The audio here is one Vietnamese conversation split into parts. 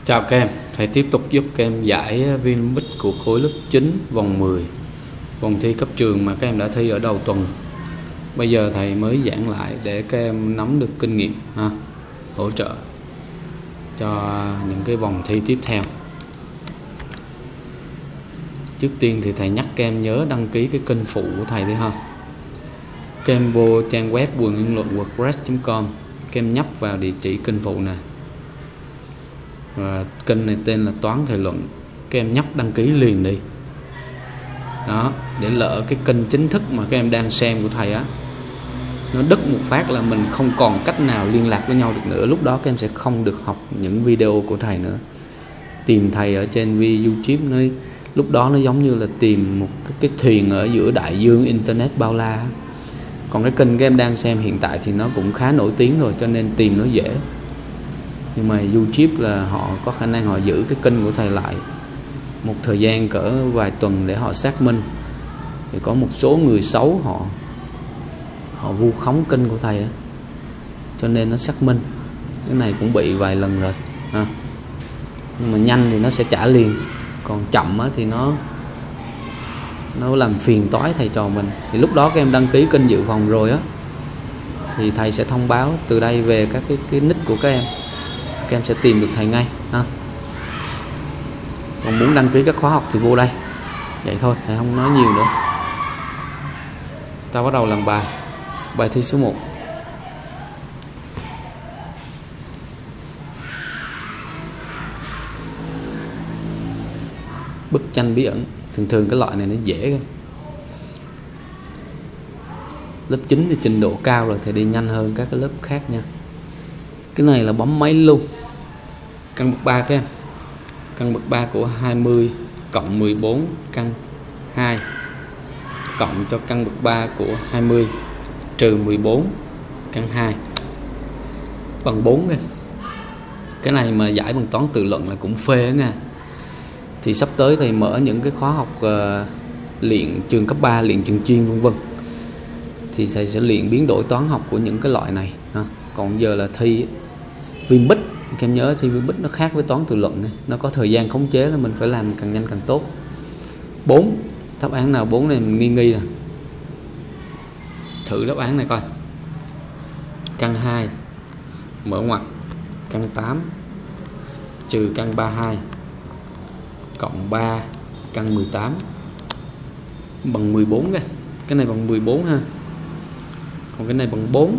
Chào các em, thầy tiếp tục giúp các em giải Vinampic của khối lớp 9 vòng 10, vòng thi cấp trường mà các em đã thi ở đầu tuần. Bây giờ thầy mới giảng lại để các em nắm được kinh nghiệm, hỗ trợ cho những cái vòng thi tiếp theo. Trước tiên thì thầy nhắc các em nhớ đăng ký cái kênh phụ của thầy đi ha. Các em vô trang web Bùi Nguyên Luận wordpress.com, các em nhấp vào địa chỉ kênh phụ nè. Và kênh này tên là Toán Thời Luận, các em nhấp đăng ký liền đi đó, để lỡ cái kênh chính thức mà các em đang xem của thầy á, nó đứt một phát là mình không còn cách nào liên lạc với nhau được nữa. Lúc đó các em sẽ không được học những video của thầy nữa. Tìm thầy ở trên YouTube lúc đó nó giống như là tìm một cái thuyền ở giữa đại dương internet bao la. Còn cái kênh các em đang xem hiện tại thì nó cũng khá nổi tiếng rồi, cho nên tìm nó dễ. Nhưng mà YouTube là họ có khả năng họ giữ cái kênh của thầy lại một thời gian cỡ vài tuần để họ xác minh. Thì có một số người xấu họ vu khống kênh của thầy á, cho nên nó xác minh. Cái này cũng bị vài lần rồi ha. Nhưng mà nhanh thì nó sẽ trả liền, còn chậm á thì nó làm phiền toái thầy trò mình. Thì lúc đó các em đăng ký kênh dự phòng rồi á, thì thầy sẽ thông báo từ đây về các cái nick của các em sẽ tìm được thầy ngay ha. Còn muốn đăng ký các khóa học thì vô đây. Vậy thôi, thầy không nói nhiều nữa. Ta bắt đầu làm bài thi số 1. Bức tranh bí ẩn. Thường cái loại này nó dễ cơ. Lớp 9 thì trình độ cao rồi, thì đi nhanh hơn các cái lớp khác nha. Cái này là bấm máy luôn. Căn bậc 3 các em. Căn bậc 3 của 20 cộng 14 căn 2 cộng cho căn bậc 3 của 20 trừ 14 căn 2 bằng 4 nha. Cái này mà giải bằng toán tự luận là cũng phê đó nha. Thì sắp tới thầy mở những cái khóa học luyện trường cấp 3, luyện trường chuyên vân vân. Thì thầy sẽ luyện biến đổi toán học của những cái loại này ha. Còn giờ là thi Vinampic, các em nhớ thi Vinampic nó khác với toán tự luận này. Nó có thời gian khống chế là mình phải làm càng nhanh càng tốt. 4, đáp án nào 4 này mình nghi nè. Thử đáp án này coi. Căn 2 mở ngoặc căn 8 trừ căn 32 cộng 3 căn 18 bằng 14 kìa. Cái này bằng 14 ha. Còn cái này bằng 4.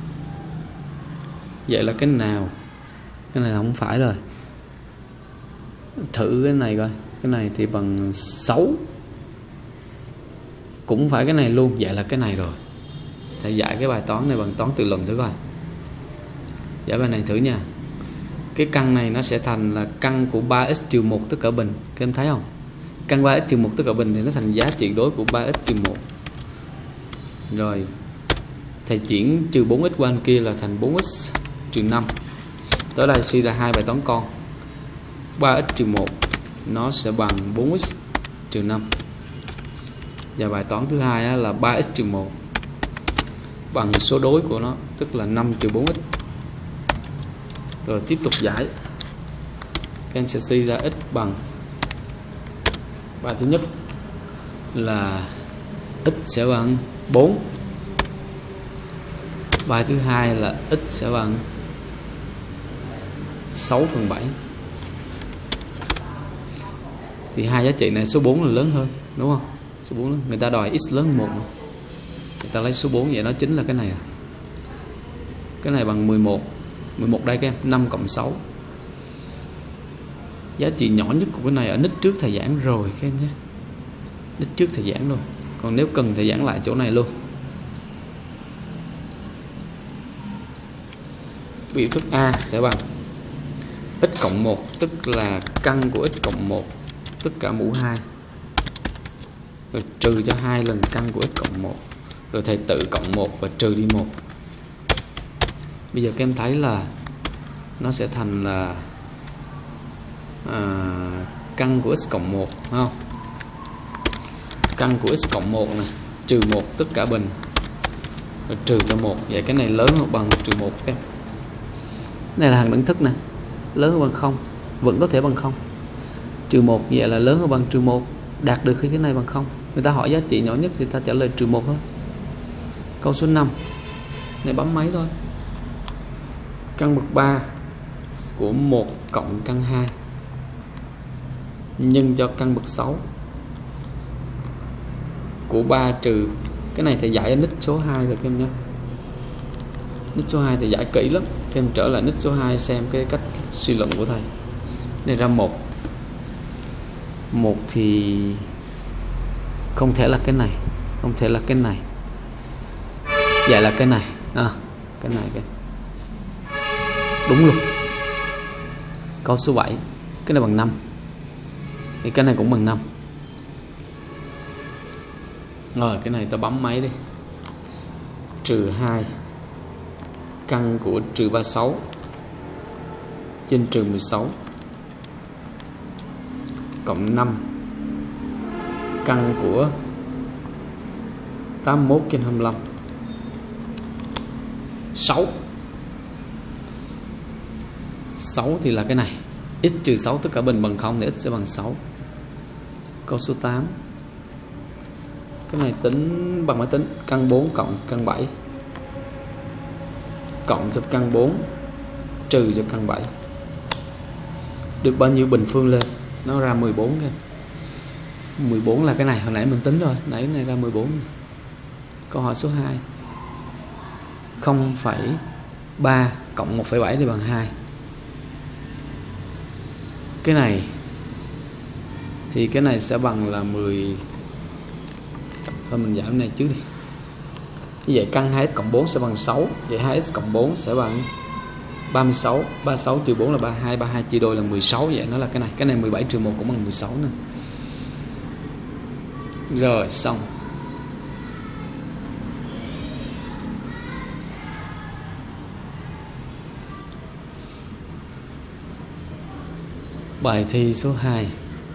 Vậy là cái nào? Cái này không phải rồi. Thử cái này coi. Cái này thì bằng 6. Cũng phải cái này luôn. Vậy là cái này rồi. Thầy giải cái bài toán này bằng toán tự luận thử coi. Giải bài này thử nha. Cái căn này nó sẽ thành là căn của 3x-1 tất cả bình. Các em thấy không? Căn 3x-1 tất cả bình thì nó thành giá trị đối của 3x-1. Rồi thầy chuyển trừ 4x qua bên kia là thành 4x-5. Tới đây suy ra hai bài toán con. 3x-1 nó sẽ bằng 4x-5. Và bài toán thứ hai là 3x-1 bằng số đối của nó, tức là 5-4x. Rồi tiếp tục giải. Các em sẽ suy ra x bằng, bài thứ nhất là x sẽ bằng 4. Bài thứ hai là x sẽ bằng 6/7. Thì hai giá trị này số 4 là lớn hơn, đúng không? Số 4 người ta đòi x lớn hơn 1. Người ta lấy số 4, vậy nó chính là cái này à. Cái này bằng 11. 11 đây các em, 5 cộng 6. Giá trị nhỏ nhất của cái này ở nick trước thầy giảng rồi các em nhé. Nick trước thầy giảng rồi. Còn nếu cần thầy giảng lại chỗ này luôn. Biểu thức A sẽ bằng x cộng 1, tức là căn của x cộng 1 tất cả mũ 2. Rồi trừ cho 2 lần căn của x cộng 1. Rồi thầy tự cộng 1 và trừ đi 1. Bây giờ các em thấy là nó sẽ thành là căn của x cộng 1, đúng không? Căn của x cộng 1 này trừ 1 tất cả bình rồi trừ ra 1. Vậy cái này lớn hơn bằng trừ 1 em. Cái này là hằng đẳng thức nè, lớn hơn bằng 0. vẫn có thể bằng 0. Trừ 1 vậy là lớn hơn bằng trừ 1, đạt được khi cái này bằng 0. Người ta hỏi giá trị nhỏ nhất thì ta trả lời trừ 1 thôi. Câu số 5 này bấm máy thôi. Căn bậc 3 của 1 cộng căn 2 nhân cho căn bậc 6 của 3 trừ, cái này thầy giải ở nít số 2 rồi các em nhé. Nít số 2 thì giải kỹ lắm, các em trở lại nít số 2 xem cái cách suy luận của thầy. Này ra 1 thì không thể là cái này, không thể là cái này, vậy là cái này cái này đúng luôn. Câu số 7, cái này bằng 5 thì cái này cũng bằng 5. Rồi cái này ta bấm máy đi. Trừ 2 căn của trừ 36 trên trừ 16 cộng 5 căn của 81 trên 25. 6 thì là cái này, x trừ 6 tất cả bình bằng 0 thì x sẽ bằng 6. Câu số 8, cái này tính bằng máy tính. Căn 4 cộng căn 7 cộng cho căn 4 trừ cho căn 7 được bao nhiêu bình phương lên? Nó ra 14 kìa. 14 là cái này, hồi nãy mình tính rồi, nãy này ra 14. Câu hỏi số 2, 0,3 cộng 1,7 thì bằng 2. Cái này thì cái này sẽ bằng là 10. Thôi mình giảm này trước đi. Như vậy căn 2x cộng 4 sẽ bằng 6. Vậy 2x cộng 4 sẽ bằng 36. 36 trừ 4 là 32. 32 chia đôi là 16. Vậy nó là cái này. Cái này 17 trừ 1 cũng bằng 16 nè. Rồi xong. Bài thi số 2.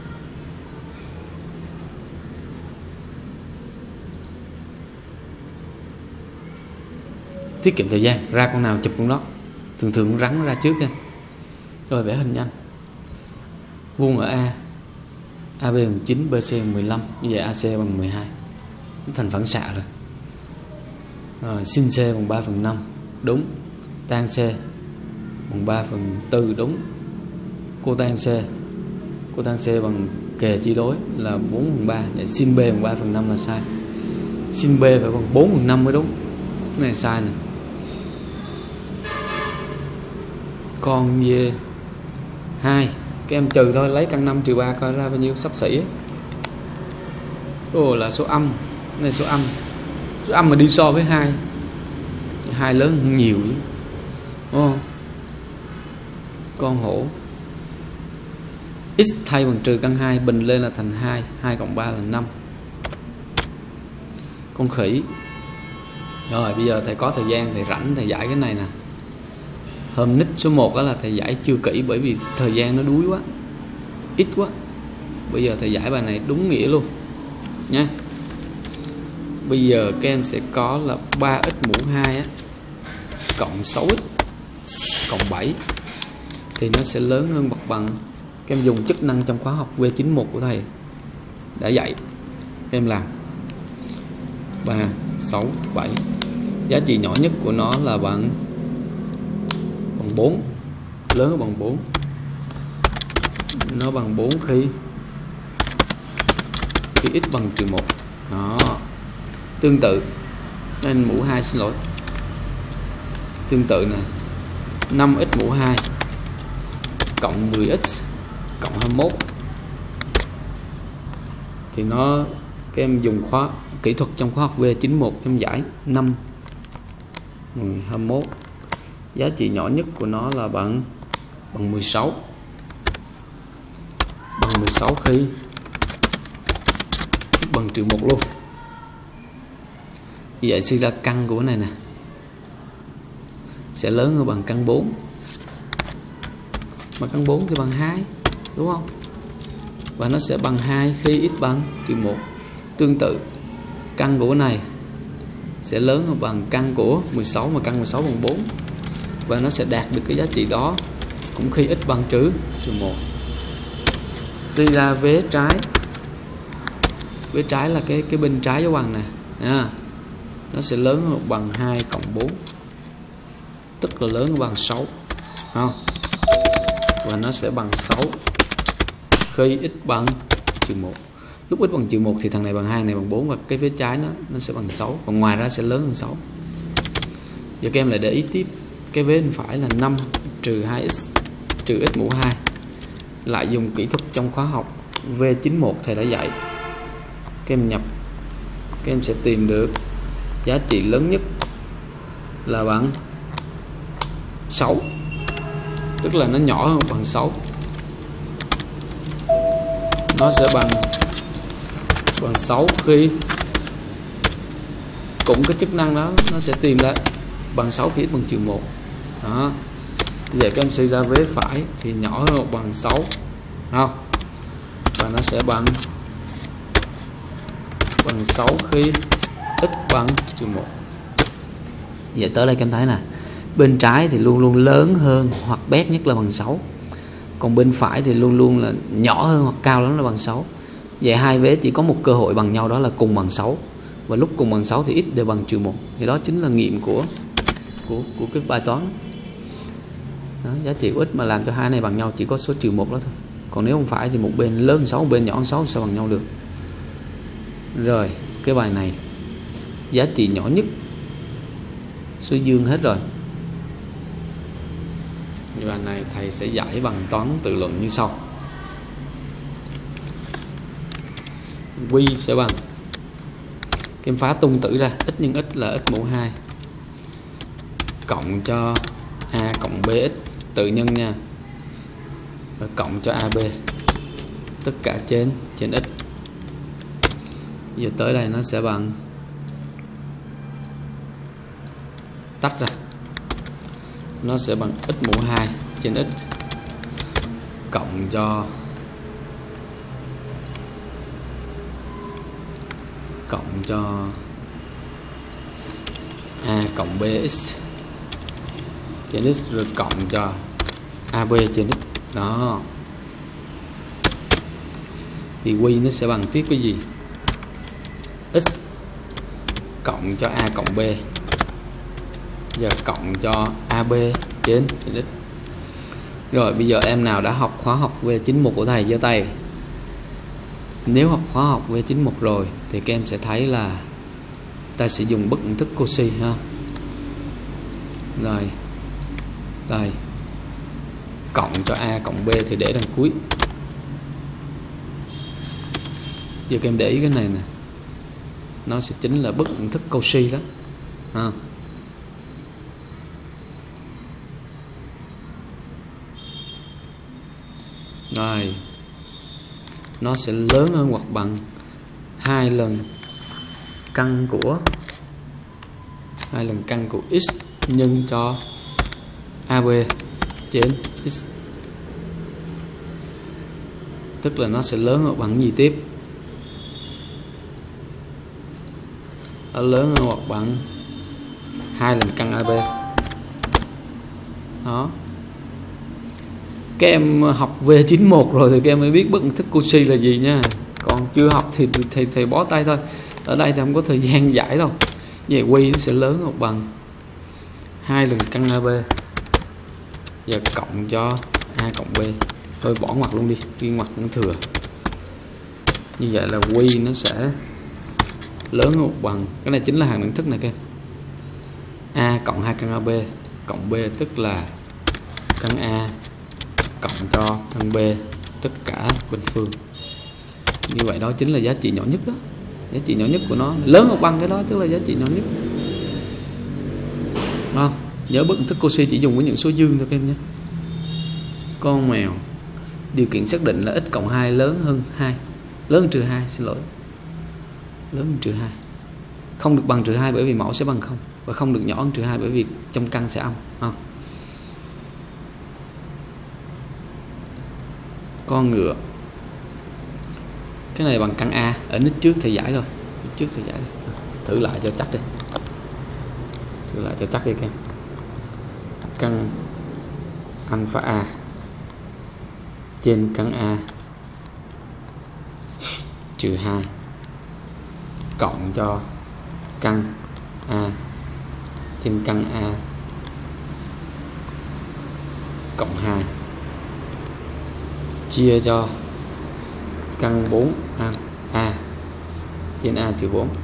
Tiết kiệm thời gian, ra con nào chụp con đó. Thường thường rắn ra trước nha. Rồi vẽ hình nhanh. Vuông ở A, AB bằng 9, BC bằng 15. Như vậy AC bằng 12. Thành phản xạ rồi. Rồi sin C bằng 3/5. Đúng. Tan C bằng 3/4. Đúng. Cotan C bằng kề chia đối là 4/3. Vậy sin B bằng 3/5 là sai. Sin B phải bằng 4/5 mới đúng. Cái này sai nè. Con về 2, các em trừ thôi, lấy căn 5 trừ 3 coi ra bao nhiêu, xấp xỉ. Ồ là số âm. Cái này số âm. Số âm mà đi so với 2. 2 lớn hơn nhiều chứ. Đúng không? Con hổ. X thay bằng trừ căn 2, bình lên là thành 2. 2 cộng 3 là 5. Con khỉ. Rồi bây giờ thầy có thời gian, thầy rảnh thầy giải cái này nè. Hôm nick số 1 đó là thầy giải chưa kỹ bởi vì thời gian nó đuối quá, ít quá. Bây giờ thầy giải bài này đúng nghĩa luôn nha. Bây giờ các em sẽ có là 3x mũ 2 á, cộng 6x cộng 7 thì nó sẽ lớn hơn hoặc bằng. Các em dùng chức năng trong khóa học V91 của thầy đã dạy. Các em làm 3, 6, 7. Giá trị nhỏ nhất của nó là bằng 4, lớn hơn bằng 4. Nó bằng 4 khi x bằng trừ 1. Đó. Tương tự nên mũ 2 xin lỗi. Tương tự nè. 5x mũ 2 cộng 10x cộng 21 thì nó, các em dùng khóa kỹ thuật trong khóa học V91 em giải 5 21. Giá trị nhỏ nhất của nó là bằng 16. Bằng 16 khi bằng trừ 1 luôn. Như vậy suy ra căn của cái này nè sẽ lớn hơn bằng căn 4. Mà căn 4 thì bằng 2, đúng không? Và nó sẽ bằng 2 khi x bằng trừ 1. Tương tự căn của cái này sẽ lớn hơn bằng căn của 16, mà căn 16 bằng 4. Và nó sẽ đạt được cái giá trị đó cũng khi x bằng trừ 1. Suy ra vế trái là cái bên trái dấu bằng này nha, nó sẽ lớn hơn hoặc bằng 2 cộng 4, tức là lớn hơn bằng 6 không? Và nó sẽ bằng 6 khi x bằng trừ 1. Lúc x bằng trừ 1 thì thằng này bằng 2, này bằng 4, và cái vế trái nó sẽ bằng 6, còn ngoài ra sẽ lớn hơn 6. Giờ các em lại để ý tiếp cái vế bên phải là 5 trừ 2x trừ x mũ 2, lại dùng kỹ thuật trong khóa học V91 thầy đã dạy. Các em nhập, các em sẽ tìm được giá trị lớn nhất là bằng 6, tức là nó nhỏ hơn bằng 6, nó sẽ bằng 6 khi cũng cái chức năng đó nó sẽ tìm ra bằng 6 khi x bằng trừ 1 đó. Vậy các em suy ra vế phải thì nhỏ hơn hoặc bằng 6 không? Và nó sẽ bằng 6 khi x bằng trừ 1. Vậy tới đây các em thấy nè, bên trái thì luôn luôn lớn hơn hoặc bé nhất là bằng 6, còn bên phải thì luôn luôn là nhỏ hơn hoặc cao lắm là bằng 6. Vậy hai vế chỉ có một cơ hội bằng nhau, đó là cùng bằng 6, và lúc cùng bằng 6 thì x đều bằng trừ 1. Thì đó chính là nghiệm của cái bài toán đó. Giá trị của x mà làm cho hai này bằng nhau chỉ có số trừ 1 đó thôi, còn nếu không phải thì một bên lớn hơn 6, một bên nhỏ hơn 6 sao bằng nhau được. Rồi cái bài này giá trị nhỏ nhất số dương hết rồi. Như bài này thầy sẽ giải bằng toán tự luận như sau. Q sẽ bằng, em phá tung tử ra, x nhân x là x mũ 2 cộng cho a cộng bx tự nhân nha, và cộng cho ab tất cả trên x. Giờ tới đây nó sẽ bằng, tách ra, nó sẽ bằng x mũ 2 trên x cộng cho a cộng bx trên x rồi cộng cho ab trên x đó. Thì Q nó sẽ bằng tiếp cái gì? X cộng cho a cộng b giờ cộng cho ab trên x. Rồi bây giờ em nào đã học khóa học V91 của thầy giơ tay. Nếu học khóa học V91 rồi thì các em sẽ thấy là ta sẽ dùng bất ẩn thức Cauchy ha. Rồi đây, cộng cho a cộng b thì để đằng cuối. Giờ các em để ý cái này nè, nó sẽ chính là bất ẩn thức Cauchy đó ha. Rồi nó sẽ lớn hơn hoặc bằng 2 lần căn của x nhân cho ab trên x, tức là nó sẽ lớn hơn hoặc bằng gì tiếp? Nó lớn hơn hoặc bằng 2 lần căn ab đó. Các em học V91 rồi thì các em mới biết bất ẩn thức Cauchy là gì nha. Còn chưa học thì thầy bó tay thôi. Ở đây thì không có thời gian giải đâu. Vậy Q nó sẽ lớn hoặc bằng 2 lần căn AB giờ cộng cho a cộng b. Thôi bỏ ngoặc luôn đi, ghi ngoặc cũng thừa. Như vậy là Q nó sẽ lớn hoặc bằng, cái này chính là hàm đẳng thức này các em. A cộng 2 căn AB cộng B tức là căn A cộng cho căn B tất cả bình phương. Như vậy đó chính là giá trị nhỏ nhất đó. Giá trị nhỏ nhất của nó lớn hoặc bằng cái đó tức là giá trị nhỏ nhất. Không? Nhớ bất ẩn thức Cauchy chỉ dùng với những số dương thôi các em nhé. Con mèo. Điều kiện xác định là x cộng 2 lớn hơn 2. Lớn hơn trừ 2, xin lỗi. Lớn hơn trừ 2. Không được bằng trừ 2 bởi vì mẫu sẽ bằng 0. Và không được nhỏ hơn trừ 2 bởi vì trong căn sẽ âm. Không? Con ngựa. Cái này bằng căn A. Ở nít trước thì giải rồi. Nít trước thì giải rồi. Thử lại cho chắc đi. Thử lại cho chắc đi các em. Căn alpha A trên căn A trừ 2 cộng cho căn A trên căn A cộng 2 chia cho căn 4 A trên A trừ 4.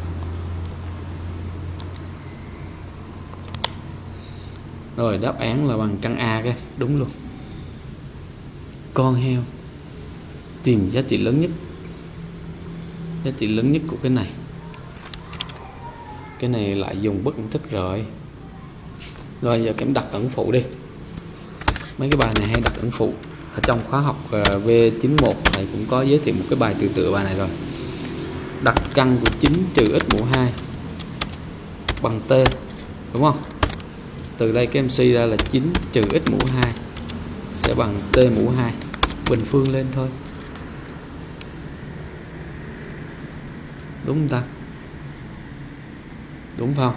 Rồi đáp án là bằng căn A cái đúng luôn. Con heo tìm giá trị lớn nhất. Giá trị lớn nhất của cái này. Cái này lại dùng bất ẩn thức rồi. Rồi giờ em đặt ẩn phụ đi. Mấy cái bài này hay đặt ẩn phụ. Ở trong khóa học V91 thầy cũng có giới thiệu một cái bài tựa bài này rồi. Đặt căn của 9 trừ x mũ 2 bằng t, đúng không? Từ đây cái em suy ra là 9 trừ x mũ 2 sẽ bằng t mũ 2, bình phương lên thôi. Đúng không ta? Đúng không?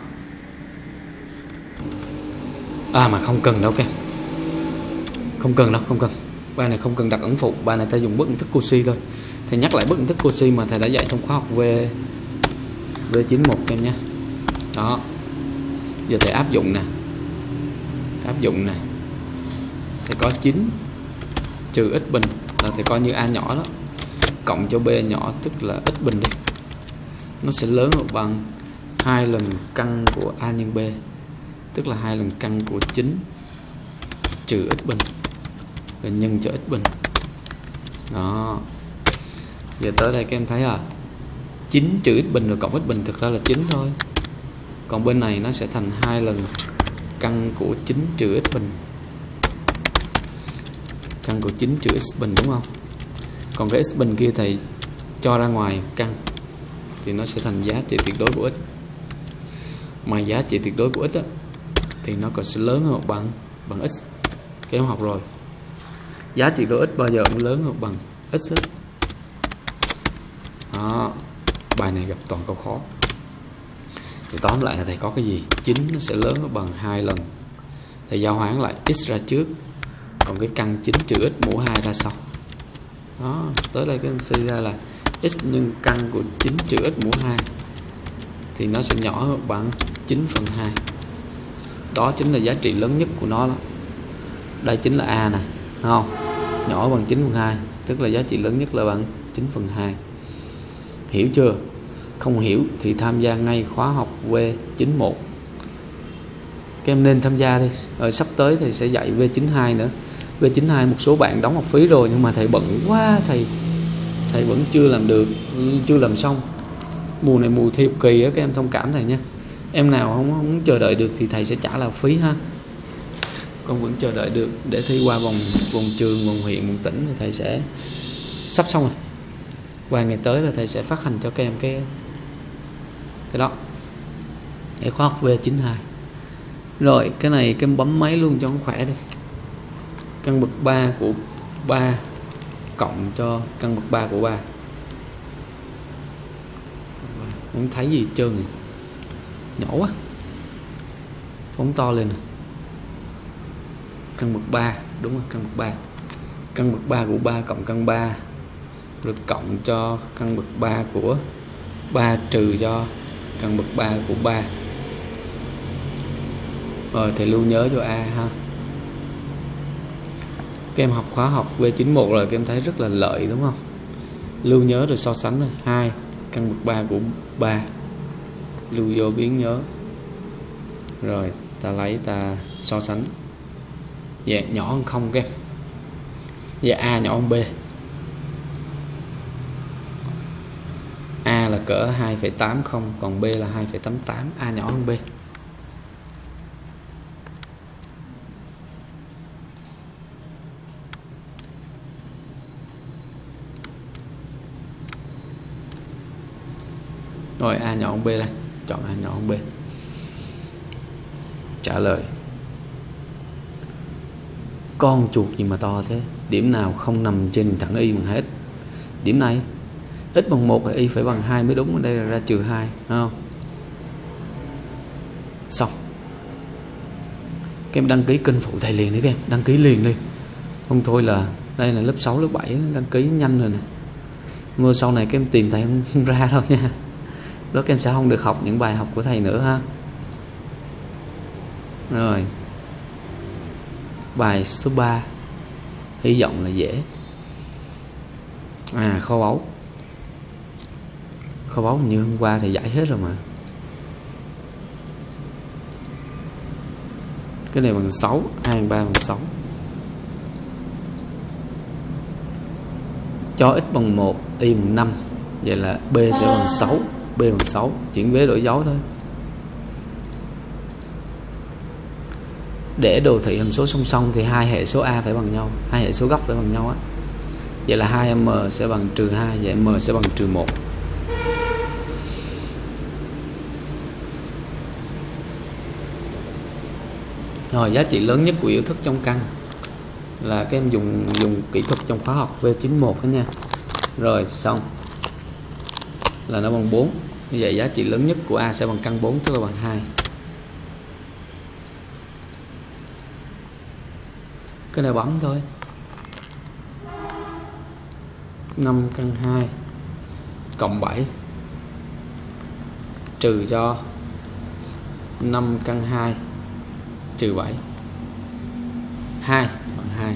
Mà không cần đâu các em. Không cần đâu, không cần. Bài này không cần đặt ẩn phụ, bài này ta dùng bất ẩn thức Cauchy thôi. Thầy nhắc lại bất ẩn thức Cauchy mà thầy đã dạy trong khóa học V91 em nhé. Đó. Giờ thầy áp dụng nè. Áp dụng nè. Thầy có 9 trừ x bình là thầy coi như A nhỏ đó, cộng cho B nhỏ tức là x bình đi. Nó sẽ lớn hơn bằng 2 lần căn của A nhân B, tức là 2 lần căn của 9 trừ x bình rồi nhân cho x bình. Đó. Giờ tới đây các em thấy 9 trừ x bình rồi cộng x bình thực ra là 9 thôi. Còn bên này nó sẽ thành 2 lần căn của 9 trừ x bình. Căn của 9 trừ x bình, đúng không? Còn cái x bình kia thầy cho ra ngoài căn thì nó sẽ thành giá trị tuyệt đối của x. Mà giá trị tuyệt đối của x thì nó còn sẽ lớn hơn bằng x. Các em học rồi. Giá trị đối x bao giờ cũng lớn hơn bằng x. Đó. Bài này gặp toàn câu khó. Thì tóm lại là thầy có cái gì? 9 nó sẽ lớn hơn bằng 2 lần. Thầy giao hoán lại x ra trước, còn cái căn 9 trừ x mũ 2 ra sau. Đó. Tới đây các em suy ra là x nhân căn của 9 trừ x mũ 2 thì nó sẽ nhỏ hơn bằng 9 phần 2. Đó chính là giá trị lớn nhất của nó đó. Đây chính là A nè, không? Nhỏ bằng 9 phần 2, tức là giá trị lớn nhất là bằng 9 phần 2. Hiểu chưa? Không hiểu thì tham gia ngay khóa học V91. Các em nên tham gia đi. Rồi sắp tới thầy sẽ dạy V92 nữa. V92 một số bạn đóng học phí rồi nhưng mà thầy bận quá, thầy vẫn chưa làm được, chưa làm xong. Mùa này mùa thi học kỳ á, các em thông cảm thầy nha. Em nào không chờ đợi được thì thầy sẽ trả là phí ha. Con vẫn chờ đợi được để thi qua vòng trường, vòng huyện, vòng tỉnh thì thầy sẽ sắp xong rồi. Vài ngày tới là thầy sẽ phát hành cho các em cái đó để khóa học V92. Rồi cái này các em bấm máy luôn cho nó khỏe đi. Căn bậc 3 của 3 cộng cho căn bậc 3 của 3. Không thấy gì hết trơn rồi. Nhỏ quá. Phóng to lên nè. Căn bậc 3, đúng rồi, căn bậc 3. Căn bậc 3 của 3 cộng căn 3 rồi cộng cho căn bậc 3 của 3 trừ cho căn bậc 3 của 3. Rồi thầy lưu nhớ cho A ha. Các em học khóa học V91 rồi các em thấy rất là lợi đúng không? Lưu nhớ rồi so sánh rồi. 2 căn bậc 3 của 3 lưu vô biến nhớ. Rồi ta lấy ta so sánh. Dạ nhỏ hơn không các em. Dạ A nhỏ hơn B. A là cỡ 2,80 còn B là 2,88. A nhỏ hơn B. Rồi A nhỏ hơn B đây. Chọn A nhỏ hơn B. Trả lời. Con chuột gì mà to thế? Điểm nào không nằm trên thẳng y bằng hết? Điểm này x bằng 1 thì y phải bằng 2 mới đúng. Ở đây là ra trừ 2, đúng không? Xong. Các em đăng ký kênh phụ thầy liền đi các em. Đăng ký liền đi. Không thôi là Đây là lớp 6, lớp 7 đăng ký nhanh rồi nè. Mưa sau này các em tìm thầy không ra đâu nha. Đó các em sẽ không được học những bài học của thầy nữa ha. Rồi, bài số 3 hy vọng là dễ. Kho báu. Kho báu như hôm qua thì giải hết rồi mà. Cái này bằng 6, 2 bằng 3 bằng 6. Cho x bằng 1, y bằng 5. Vậy là b sẽ bằng 6, b bằng 6, chuyển vế đổi dấu thôi. Để đồ thị hàm số song song thì hai hệ số a phải bằng nhau, hai hệ số góc phải bằng nhau á. Vậy là 2m sẽ bằng -2, vậy m sẽ bằng -1. Rồi, giá trị lớn nhất của biểu thức trong căn là các em dùng kỹ thuật trong khóa học V91 đó nha. Rồi xong là nó bằng 4. Như vậy giá trị lớn nhất của a sẽ bằng căn 4, tức là bằng 2. Cái này bấm thôi. 5 căn 2 cộng 7 trừ cho 5 căn 2 trừ 7, 2 bằng 2.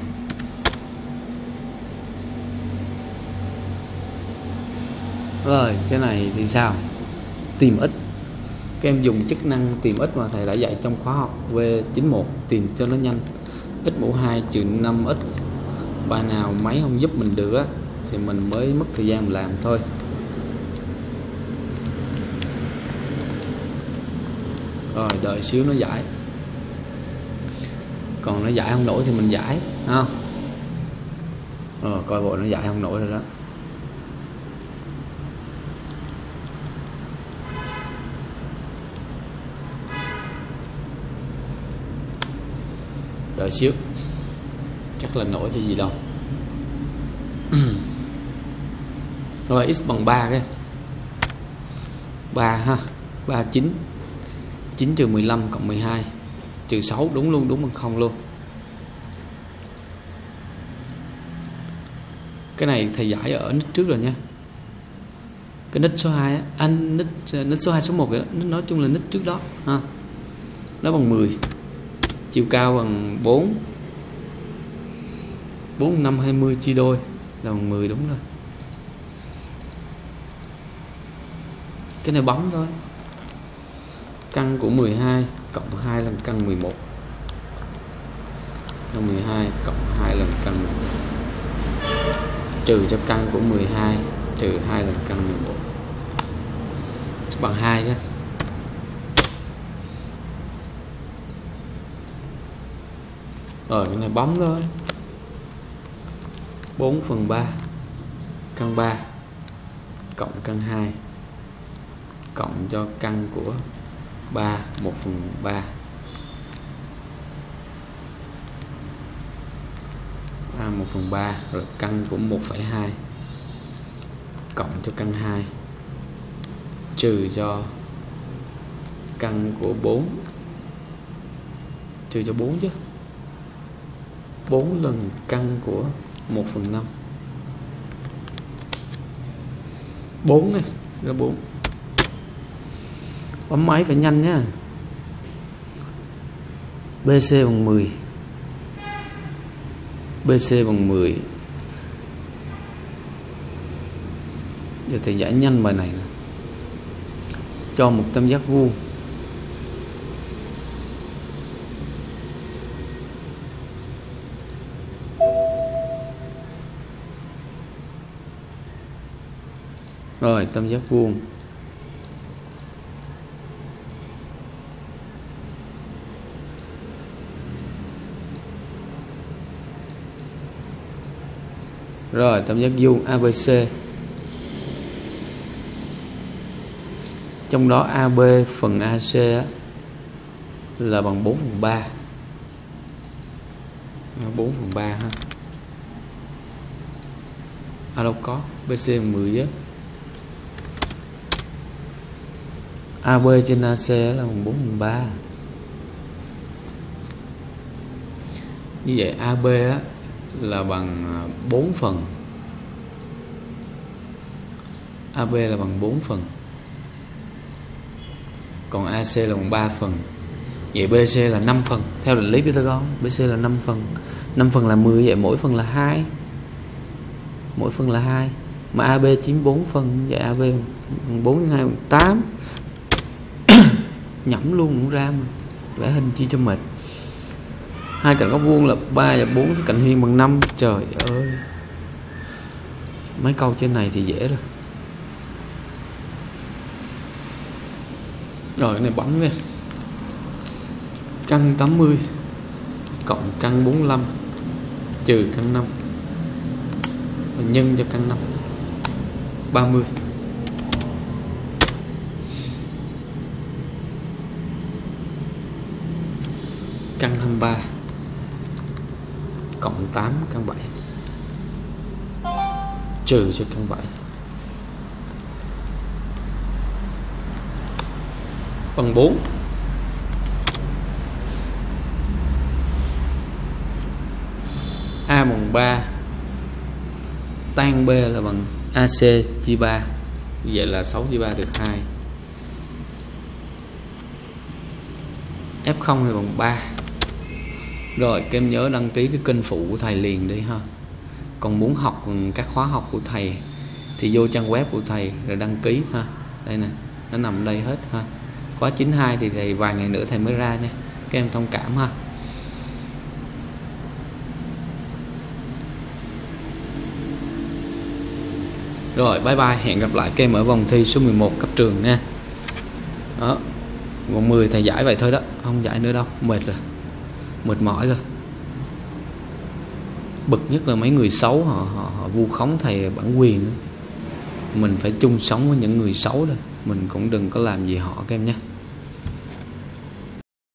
Rồi cái này thì sao? Tìm x. Các em dùng chức năng tìm x mà thầy đã dạy trong khóa học V91, tìm cho nó nhanh. X mũ 2 trừ 5x. Bài nào máy không giúp mình được á thì mình mới mất thời gian làm thôi. Rồi đợi xíu nó giải. Còn nó giải không nổi thì mình giải không? Coi bộ nó giải không nổi rồi đó. Đợi xíu, chắc là nổi thì gì đâu. Rồi x bằng 3 cái 3 ha, 3 9 9 trừ 15 cộng 12 trừ 6, đúng luôn, đúng bằng 0 luôn. Cái này thầy giải ở nick trước rồi nha. Cái nick số 2 á, nick số 2 số 1 đó, nói chung là nick trước đó ha. Nó bằng 10. Chiều cao bằng 4. 4 5 20 chia đôi là bằng 10, đúng rồi. Cái này bấm thôi. Căn của 12 cộng 2 lần căn 11. Căn 12 cộng 2 lần căn 11. Trừ cho căn của 12 trừ 2 lần căn 11 bằng 2 nhé. Rồi cái này bấm thôi. 4/3 căn 3 cộng căn 2 cộng cho căn của 3 1/3 1/3 rồi căn của 1,2 cộng cho căn 2 trừ cho căn của 4, trừ cho 4 chứ, 4 lần căn của 1/5. 4 này ra 4. Bấm máy phải nhanh nhá. BC bằng 10. BC bằng 10. Giờ thì giải nhanh bài này nè. Cho một tam giác vuông. Rồi tam giác vuông. Rồi tam giác vuông ABC. Trong đó AB phần AC á, là bằng 4/3. 4/3 ha. Đâu có, BC bằng 10 á. AB trên AC là bằng 4/3. Như vậy AB á là bằng 4 phần, AB là bằng 4 phần, còn AC là bằng 3 phần. Vậy BC là 5 phần. Theo định lý Pythagore, BC là 5 phần. 5 phần là 10, vậy mỗi phần là 2. Mỗi phần là 2. Mà AB chiếm 4 phần, vậy AB 4 2 8. Nhẩm luôn cũng ra mà. Vẽ hình chi cho mệt. Hai cạnh góc vuông là 3 và 4, thì cạnh huyên bằng 5. Trời ơi. Mấy câu trên này thì dễ rồi. Rồi cái này bấm nha. Căn 80 cộng căn 45 trừ căn 5 và nhân cho căn 5 30. Căn 23 cộng 8 căn 7 trừ cho căn 7 bằng 4. A bằng 3, tan B là bằng AC chia 3, vậy là 6 chia 3 được 2. F0 thì bằng 3. Rồi các em nhớ đăng ký cái kênh phụ của thầy liền đi ha. Còn muốn học các khóa học của thầy thì vô trang web của thầy rồi đăng ký ha. Đây nè, nó nằm đây hết ha. Khóa 92 thì thầy vài ngày nữa thầy mới ra nha, các em thông cảm ha. Rồi bye bye, hẹn gặp lại các em ở vòng thi số 11 cấp trường nha. Đó, vòng 10 thầy giải vậy thôi đó, không giải nữa đâu, mệt rồi, mệt mỏi rồi. Bực nhất là mấy người xấu họ vu khống thầy bản quyền đó. Mình phải chung sống với những người xấu đó, mình cũng đừng có làm gì họ các em nhé.